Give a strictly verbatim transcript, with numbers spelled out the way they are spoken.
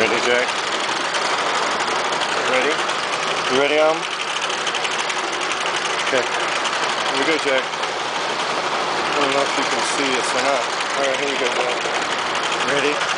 Ready, Jack? Ready? You ready, Alm? Okay. Here we go, Jack. I don't know if you can see us or not. Alright, here we go, Jack. Ready?